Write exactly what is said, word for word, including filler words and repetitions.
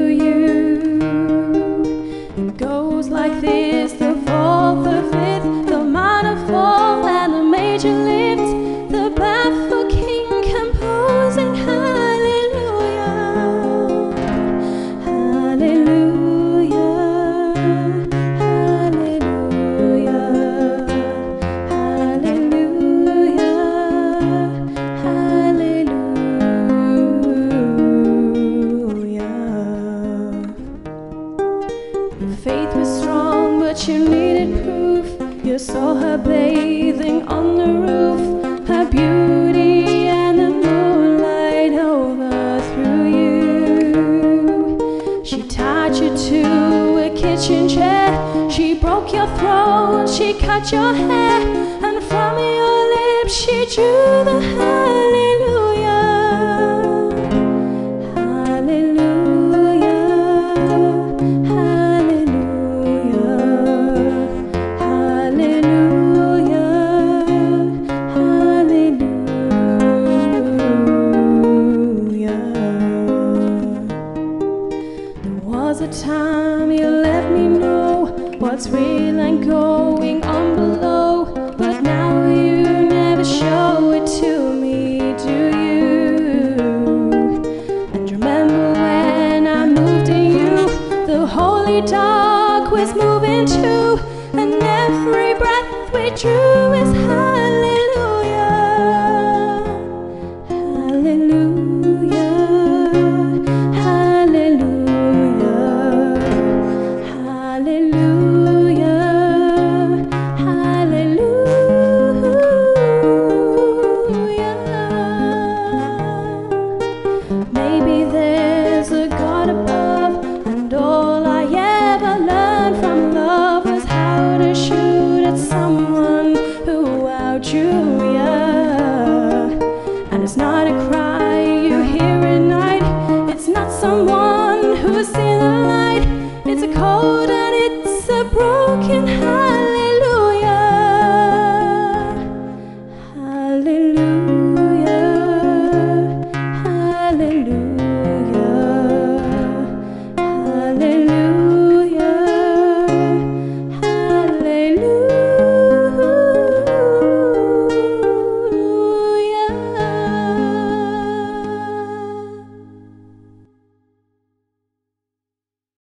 you. It goes like this: the fourth, the fifth, the minor fall and the major lift, the baffled king composing hallelujah, hallelujah, hallelujah, hallelujah, hallelujah. Your faith was strong, but you needed proof. You saw her bathing on the roof, her beauty and the moonlight overthrew you. She tied you to a kitchen chair, she broke your throat, she cut your hair, and from your lips she drew the hallelujah, hallelujah, hallelujah, hallelujah, hallelujah. There was a time you let me know what's real and going on below, but now you never show it to me, do you? And remember when I moved in you, the holy dog was moving too, and every breath we drew is hallelujah, hallelujah, hallelujah, hallelujah, hallelujah. Maybe there's a God above, and all I ever learned from love was how to shoot at someone who outdrew ya. And it's not a cry you hear at night, it's not someone who's seen the light, it's a cold